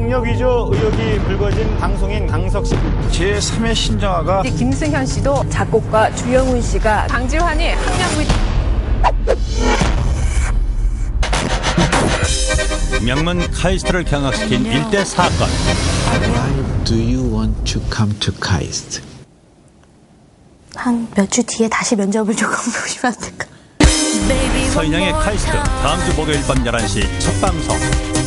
학력 위조 의혹이 불거진 방송인 강석 씨. 제3의 신정아가 김승현 씨도 작곡가 주영훈 씨가 방지환이 학력위 명문 카이스트를 경악시킨 일대 사건. Why do you want to come to KAIST? 한 몇 주 뒤에 다시 면접을 조금 보시면 안 될까? 서인영의 카이스트 다음 주 목요일 밤 11시 첫 방송.